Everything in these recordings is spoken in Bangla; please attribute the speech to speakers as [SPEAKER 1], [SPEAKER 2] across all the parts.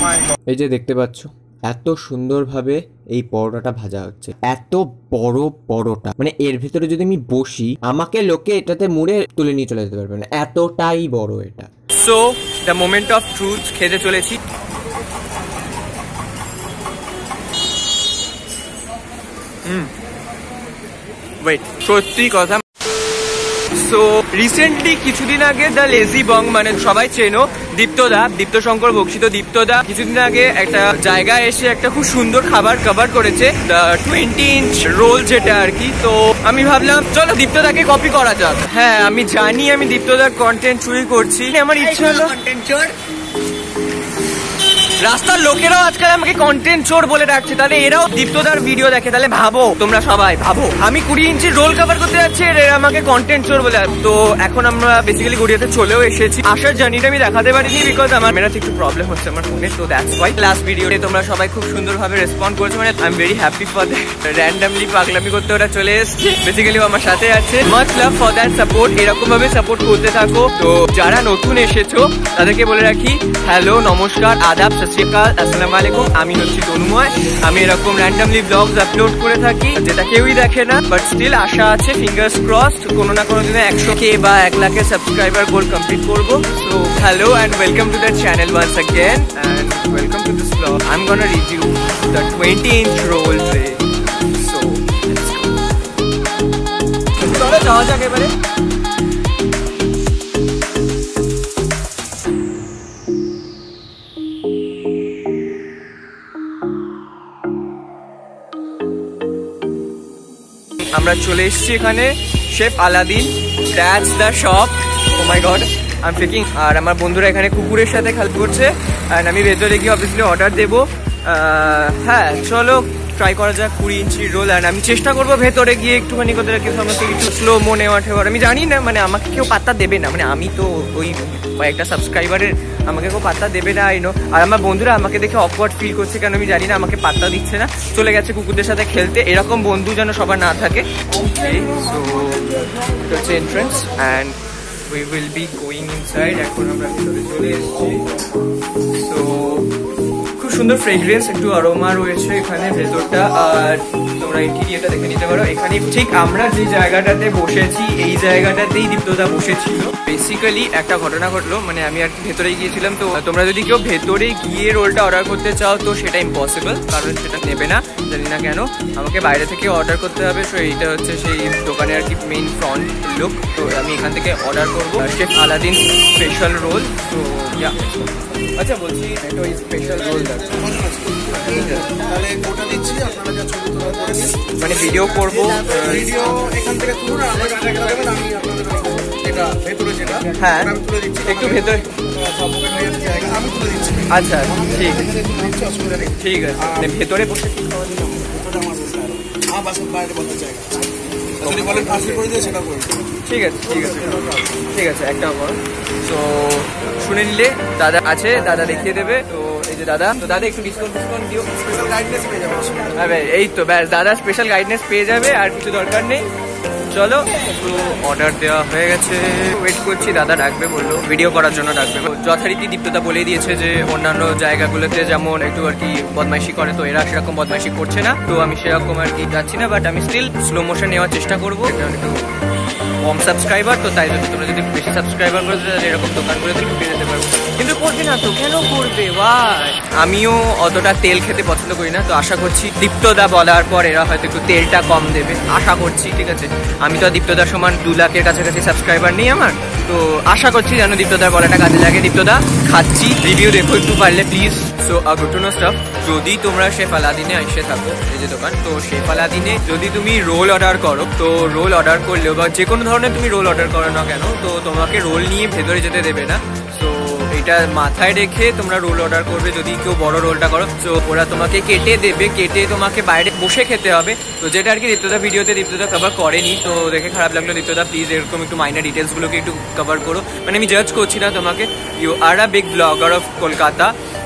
[SPEAKER 1] এই যে দেখতে পাচ্ছ এত সুন্দরভাবে এই পরোটাটা ভাজা হচ্ছে, এত বড় পরোটা, মানে এর ভিতরে যদি আমি বসি আমাকে লোকে এটাতে মুড়ে তুলে নিয়ে চলে যেতে পারবে না, এতটাই বড় এটা। So the moment of truth খেতে চলেছি। ওয়েট, সত্যি কথা, সো রিসেন্টলি কিছুদিন আগে দ্য লেজি বং, মানে সবাই চেনো দীপ্তদা, দীপ্তশঙ্কর বক্সিত দীপ্তদা কিছুদিন আগে একটা জায়গায় এসে একটা খুব সুন্দর খাবার কভার করেছে, দ্য 20-inch রোল যেটা আর কি। তো আমি ভাবলাম চলো দীপ্তদাকে কপি করা যাক। হ্যাঁ আমি জানি আমি দীপ্তদার কন্টেন্ট চুরি করছি, আমার ইচ্ছা হলো কন্টেন্ট চোর। রাস্তার লোকেরাও আজকাল আমাকে কন্টেন্ট চোর বলে ডাকছে, তাহলে এরাও দীপ্তদার ভিডিও দেখে, তাহলে ভাবো তোমরা সবাই ভাবো আমি 20 ইঞ্চির রোল কভার করতে যাচ্ছি, এরা আমাকে কন্টেন্ট চোর বলে। তো এখন আমরা বেসিক্যালি গড়িয়াতে চলেও এসেছি। আসার জার্নিটা আমি দেখাতে পারিনি বিকজ আমার মেরাতে একটু প্রবলেম হচ্ছে আমার ফোনে, তো দ্যাটস ওয়াই। লাস্ট ভিডিওতে তোমরা সবাই খুব সুন্দরভাবে রেসপন্ড করেছো, মানে I am very happy for that. Randomly পাগলামি করতে ওরা চলে এসছে, বেসিক্যালি আমার সাথে আছে। Much love for that support, এরকম ভাবে সাপোর্ট করতে থাকো। তো যারা নতুন এসেছো তাদেরকে বলে রাখি হ্যালো, নমস্কার, আদাব, সত শ্রী আকাল, আসসালামু আলাইকুম। আমি হচ্ছি তনুময়, আমি এরকম র্যান্ডামলি ব্লগস আপলোড করে থাকি যেটা কেউই দেখে না, বাট স্টিল আশা আছে ফিঙ্গার্স ক্রসড কোনো না কোনো দিনে 100K বা 1 লাখের সাবস্ক্রাইবার গোল কমপ্লিট করবো। So hello and welcome to that channel once again and welcome to this vlog. I am gonna review the 20-inch roll tray. So চলো যাওয়া যাক এবারে। আমরা চলে এসেছি এখানে, chef Aladin, that's the shop. Oh my god I am faking. আর আমার বন্ধুরা এখানে কুকুরের সাথে খেলা করছে, অ্যান্ড আমি ভেতরে গিয়ে অবভিয়াসলি অর্ডার দেবো। হ্যাঁ চলো ট্রাই করা যাক 20 ইঞ্চির রোল। অ্যান্ড আমি চেষ্টা করবো ভেতরে গিয়ে একটুখানি কোথাও সমস্ত কিছু স্লো মো নেওয়া ঠেওয়ার। আমি জানি না মানে আমাকে কেউ পাত্তা দেবে না, মানে আমি তো ওই কয়েকটা সাবস্ক্রাইবারের, আমাকে কেউ পাত্তা দেবে না আইনো। আর আমার বন্ধুরা আমাকে দেখে অকওয়ার্ড ফিল করছে, কেন আমি জানি না, আমাকে পাত্তা দিচ্ছে না, চলে গেছে কুকুরদের সাথে খেলতে। এরকম বন্ধু যেন সবার না থাকে। সো এটা হচ্ছে entrance and we will be going inside. এখন আমরা ভিতরে চলে এসেছি। সো খুব সুন্দর ফ্রেগ্রেন্স, একটু অ্যারোমা রয়েছে এখানে ভেতরটা। আর তোমরা ইন্টেরিয়রটা দেখে নিতে পারো। এখানে ঠিক আমরা যে জায়গাটাতে বসেছি এই জায়গাটাতেই দীপ্তদা বসেছিল। বেসিক্যালি একটা ঘটনা ঘটলো, মানে আমি আর কি ভেতরে গিয়েছিলাম। তো তোমরা যদি কেউ ভেতরে গিয়ে রোলটা অর্ডার করতে চাও তো সেটা ইম্পসিবল, কারণ সেটা নেবে না, জানি না কেন, আমাকে বাইরে থেকে অর্ডার করতে হবে। সো এইটা হচ্ছে সেই দোকানে আর কি মেইন ফ্রন্ট লুক। তো আমি এখান থেকে অর্ডার করবো শেফ আলাদিন স্পেশাল রোল। তো ইয়া আচ্ছা বলছি এটা ওই স্পেশাল রোল
[SPEAKER 2] তাহলে গোটা দিচ্ছি, আপনারা যা ছবি তোলা করে নিন,
[SPEAKER 1] মানে ভিডিও করবো।
[SPEAKER 2] ভিডিও এখান থেকে তুলুন, আমরা যেটা দেবেন আমি আপনাদের যেটা ভেতরে যেটা
[SPEAKER 1] হ্যাঁ
[SPEAKER 2] আমি তুলে দিচ্ছি,
[SPEAKER 1] একটু ভেতরে
[SPEAKER 2] জায়গা আমি তুলে দিচ্ছি।
[SPEAKER 1] আচ্ছা ঠিক
[SPEAKER 2] দিচ্ছি, অসুবিধা নেই।
[SPEAKER 1] ঠিক আছে, মানে ভেতরে বসে ঠিক খাওয়া দিলাম,
[SPEAKER 2] ওটা আমার বলতে হবে। আমার বাসার বাইরে বসার জায়গা আছে, যদি বলেন পাশে করে দিয়ে সেটা করে দিন।
[SPEAKER 1] ঠিক আছে ঠিক আছে ঠিক আছে একটা করো। তো শুনে নিলে দাদা আছে, দাদা দেখিয়ে দেবে। তো এই যে দাদা, তো দাদা একটু ডিসকাউন্ট দিও,
[SPEAKER 2] স্পেশাল গাইডনেস পেয়ে যাবেন।
[SPEAKER 1] হ্যাঁ ভাই এই তো ব্যাস, দাদা স্পেশাল গাইডনেস পেয়ে যাবে, আর কিছু দরকার নেই। চলো তো অর্ডার দেওয়া হয়ে গেছে, ওয়েট করছি, দাদা ডাকবে বললো, ভিডিও করার জন্য ডাকবে। যথারীতি দীপ্তদা বলে দিয়েছে যে অন্যান্য জায়গাগুলোতে যেমন একটু আর কি বদমাইশি করে, তো এরা সেরকম বদমাইশি করছে না, তো আমি সেরকম আর কি যাচ্ছি না, বাট আমি স্টিল স্লো মোশন নেওয়ার চেষ্টা করবো। একটু কম সাবস্ক্রাইবার তো, তাই যদি তোমরা যদি বেশি সাবস্ক্রাইবার করে তাহলে এরকম দোকানগুলোতে ঢুকে যেতে পারবো, কিন্তু করবে না তো, কেন করবে ভাই? আমিও অতটা তেল খেতে পছন্দ করি না, তো আশা করছি দীপ্তদা বলার পর এরা হয়তো একটু তেলটা কম দেবে, আশা করছি। ঠিক আছে, আমি তো দীপ্তদার সমান 2 লাখের কাছাকাছি সাবস্ক্রাইবার নেই আমার, তো আশা করছি যেন দীপ্তদার বলাটা কাজে লাগে। দীপ্তদা খাচ্ছি, রিভিউ দেখো একটু পারলে please. So good to know stuff, যদি তোমরা শেফ আলাদিনে এসে থাকো, এই যে দোকান, তো শেফ আলাদিনে যদি তুমি রোল অর্ডার করো, তো রোল অর্ডার করলেও বা যে কোনো ধরনের তুমি রোল অর্ডার করো না কেন, তো তোমাকে রোল নিয়ে ভেতরে যেতে দেবে না। তো এটা মাথায় রেখে তোমরা রোল অর্ডার করবে যদি কেউ বড় রোলটা করো। তো ওরা তোমাকে কেটে দেবে, কেটে তোমাকে বাইরে বসে খেতে হবে। তো যেটা আর কি দীপ্তদা ভিডিওতে দীপ্তদা কভার করেনি, তো দেখে খারাপ লাগলো। দীপ্তদা প্লিজ এরকম একটু মাইনার ডিটেলসগুলোকে একটু কভার করো, মানে আমি জাজ করছি না তোমাকে, you are a big vlogger of Kolkata,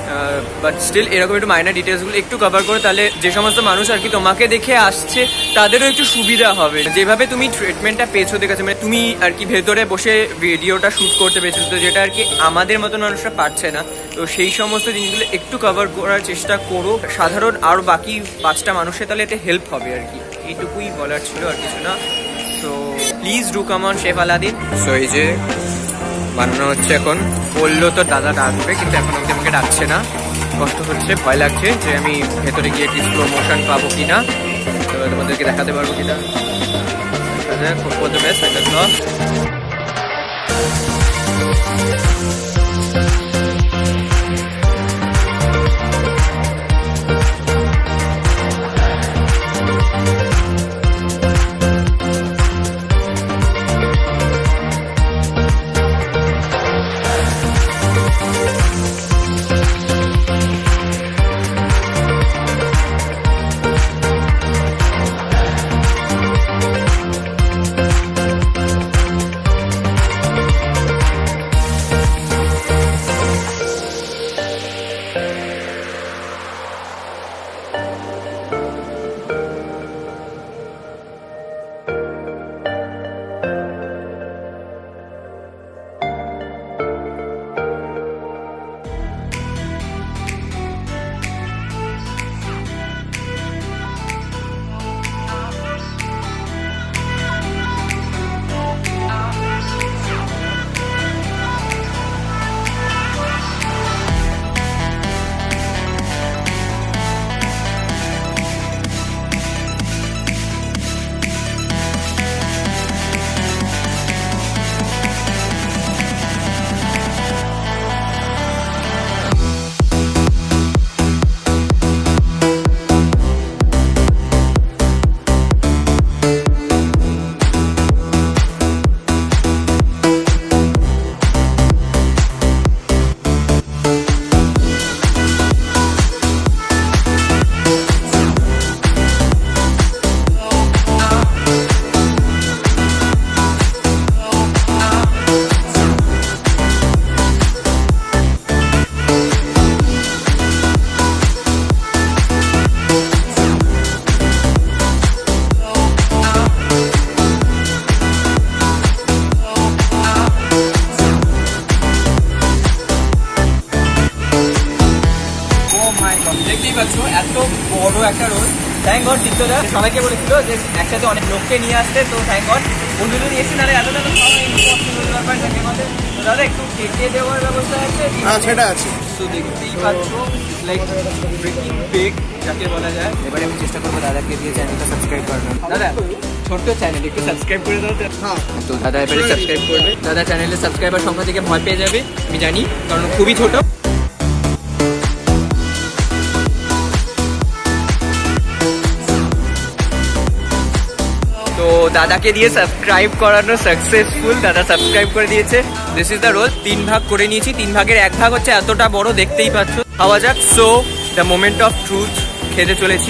[SPEAKER 1] but still এরকম একটু মাইনার ডিটেলসগুলো একটু কভার করে, তাহলে যে সমস্ত মানুষ আর কি তোমাকে দেখে আসছে তাদেরও একটু সুবিধা হবে। যেভাবে তুমি ট্রিটমেন্টটা পেয়েছো দেখেছো, মানে তুমি আর কি ভেতরে বসে ভিডিওটা শ্যুট করতে পেরেছো, তো যেটা আর কি আমাদের মতন মানুষরা পারছে না। তো সেই সমস্ত জিনিসগুলো একটু কভার করার চেষ্টা করো, সাধারণ আরও বাকি 5টা মানুষের তাহলে এতে হেল্প হবে আর কি। এইটুকুই বলার ছিল, আর কিছু না। So please do come on chef Aladin. So এই যে বানানো হচ্ছে এখন, বললো তো দাদা ডাকবে, কিন্তু এখন অব্দি আমাকে ডাকছে না। কষ্ট হচ্ছে, ভয় লাগছে যে আমি ভেতরে গিয়ে কি প্রমোশন পাবো কিনা, তো তোমাদেরকে দেখাতে পারবো কিনা। খুব বলতে বেশ এত বড় একটা রোল। থ্যাংক গড দীপ্তদা সবাইকে বলেছিল যে একসাথে অনেক লোককে নিয়ে আসতে, তো থ্যাংক গড বন্ধু যদি এসে নাহলে এতটা তো ব্যাপার থাকে আমাদের। তো দাদা একটু কেটে দেওয়ার ব্যবস্থা আছে?
[SPEAKER 2] সেটা আছে।
[SPEAKER 1] তো দেখতেই পাচ্ছ লাইক ব্রেকিং বেক যাকে বলা যায়। এবারে আমি চেষ্টা করবো দাদাকে দিয়ে চ্যানেলটা সাবস্ক্রাইব করানো। দাদা ছোট্ট চ্যানেল, একটু সাবস্ক্রাইব করে দাও। হ্যাঁ, তো দাদা এবারে সাবস্ক্রাইব করবে। দাদা চ্যানেলে সাবস্ক্রাইবার সংখ্যা থেকে ভয় পেয়ে যাবে আমি জানি, কারণ খুবই ছোট। তো দাদাকে দিয়ে সাবস্ক্রাইব করানো সাকসেসফুল, দাদা সাবস্ক্রাইব করে দিয়েছে। This is the role. 3 ভাগ করে নিয়েছি, 3 ভাগের 1 ভাগ হচ্ছে এতটা বড়, দেখতেই পাচ্ছ। খাওয়া যাক। So the moment of truth, খেতে চলেছি।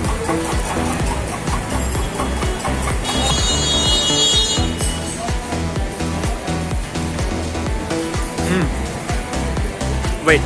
[SPEAKER 1] ওয়েট,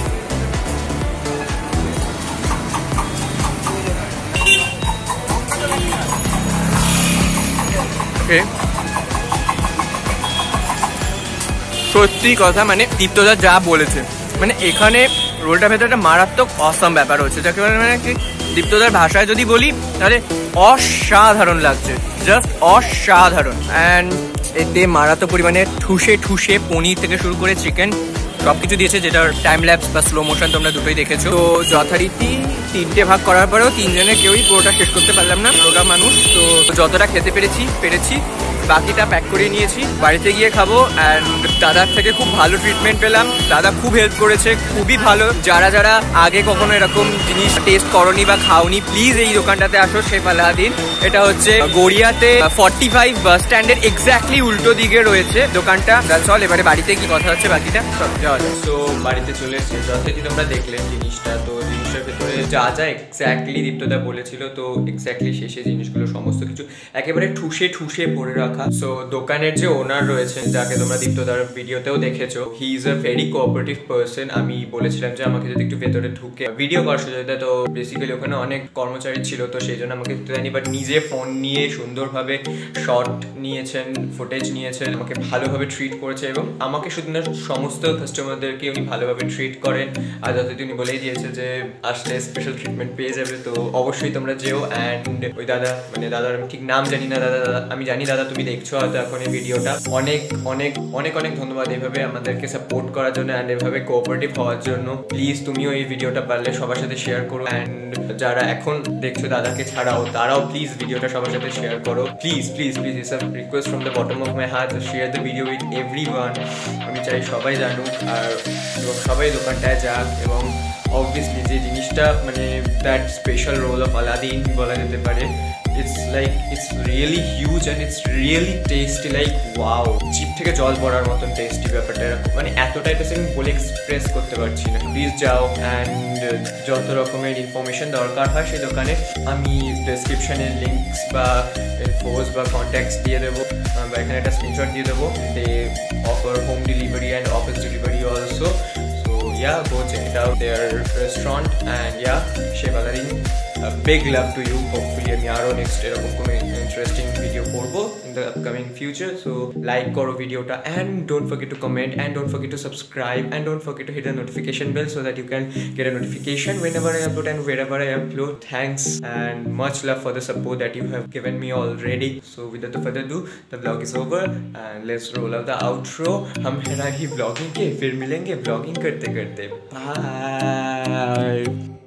[SPEAKER 1] সত্যি কথা, মানে দীপ্তদা যা বলেছে, মানে এখানে রোলটা ভেতরে একটা মারাত্মক অসম ব্যাপার হচ্ছে, যাকে মানে কি দীপ্তদার ভাষায় যদি বলি তাহলে অসাধারণ লাগছে, জাস্ট অসাধারণ। অ্যান্ড এতে মারাত্মক পরিমাণে ঠুসে ঠুসে পনির থেকে শুরু করে চিকেন সবকিছু দিয়েছে, যেটার টাইম ল্যাপস বা স্লো মোশন তোমরা দুটোই দেখেছো। তো যথারীতি 3টে ভাগ করার পরেও 3 জনের কেউই পুরোটা শেষ করতে পারলাম না, পুরোটা মানুষ। তো যতটা খেতে পেরেছি, বাকিটা প্যাক করে নিয়েছি, বাড়িতে গিয়ে খাবো। অ্যান্ড দাদার থেকে খুব ভালো ট্রিটমেন্ট পেলাম, দাদা খুব হেল্প করেছে, খুবই ভালো। যারা যারা আগে কখনো এরকম জিনিস টেস্ট করনি বা খাওনি, প্লিজ এই দোকানটাতে আসো, শেফ আলাদিন। এটা হচ্ছে গড়িয়াতে 45 বাস স্ট্যান্ডের এক্স্যাক্টলি উল্টো দিকে রয়েছে দোকানটা। চল এবারে বাড়িতে কি কথা হচ্ছে বাকিটা সব যাওয়া যায়। তো বাড়িতে চলে এসেছি, যথারীতি তোমরা দেখলে জিনিসটা। তো জিনিসটার ভেতরে যা যা এক্স্যাক্টলি দীপ্তদা বলেছিল, তো এক্স্যাক্টলি শেষে জিনিসগুলো সমস্ত কিছু একেবারে ঠুসে ঠুসে ভরে রাখা। সো দোকানের যে ওনার রয়েছে, যাকে তোমরা দীপ্তদার ভিডিওতেও দেখেছো, he is a very cooperative person. আমি বলেছিলাম যে আমাকে যদি একটু ভেতরে ঢুকে ভিডিও করার সুযোগ দেয়, তো বেসিক্যালি ওখানে অনেক কর্মচারী ছিল, তো সেই জন্য আমাকে দিতে দেয়নি, বাট নিজে ফোন নিয়ে সুন্দরভাবে শট নিয়েছেন, ফুটেজ নিয়েছেন, আমাকে ভালোভাবে ট্রিট করেছে এবং আমাকে শুধু না সমস্ত কাস্টমারদেরকে উনি ভালোভাবে ট্রিট করেন। আর যাতে উনি বলেই দিয়েছে যে আসলে স্পেশাল ট্রিটমেন্ট পেয়ে যাবে, তো অবশ্যই তোমরা যেও। অ্যান্ড ওই দাদা, মানে দাদার আমি ঠিক নাম জানি না, দাদা আমি জানি দাদা তুমি দেখছো হয়তো এখন এই ভিডিওটা, অনেক অনেক অনেক অনেক ধন্যবাদ এইভাবে আমাদেরকে সাপোর্ট করার জন্য অ্যান্ড এভাবে কোঅপারেটিভ হওয়ার জন্য। প্লিজ তুমিও এই ভিডিওটা পারলে সবার সাথে শেয়ার করো, অ্যান্ড যারা এখন দেখছো দাদাকে ছাড়াও তারাও প্লিজ ভিডিওটা সবার সাথে শেয়ার করো। Please please please, it's a request from the bottom of my heart, share the video with everyone. আমি চাই সবাই জানুক আর এবং সবাই দোকানটায় যাক, এবং অবভিয়াসলি যে জিনিসটা মানে that special roll of Aladin বলা যেতে পারে, it's really huge and it's really tasty, like wow, জিভ থেকে জল পড়ার মতন টেস্টি ব্যাপারটা, মানে এতটাই টেস্টি আমি বলে এক্সপ্রেস করতে পারছি না। প্লিজ যাও অ্যান্ড যত রকমের ইনফরমেশন দরকার হয় সেই দোকানে আমি ডেসক্রিপশনে লিঙ্কস বা ইনফোস বা কন্ট্যাক্টস দিয়ে দেবো, বা এখানে একটা স্ক্রিনশট দিয়ে দেবো। They offer home delivery and office delivery also, so yeah, go check it out, their restaurant. And yeah, Chef Aladin, a big love to you. Hopefully আমি আরো নেক্সট এরকম কোনো ইন্টারেস্টিং ভিডিও করবো in the upcoming future. So like করো ভিডিওটা, and don't forget to comment, and don't forget to subscribe, and don't forget to hit the notification bell so that you can get a notification whenever I upload and wherever I upload. Thanks and much love for the support that you have given me already. So without further ado, the vlog is over and let's roll out the outro. हम है ना ही vlogging के, फिर मिलेंगे vlogging करते करते. Bye.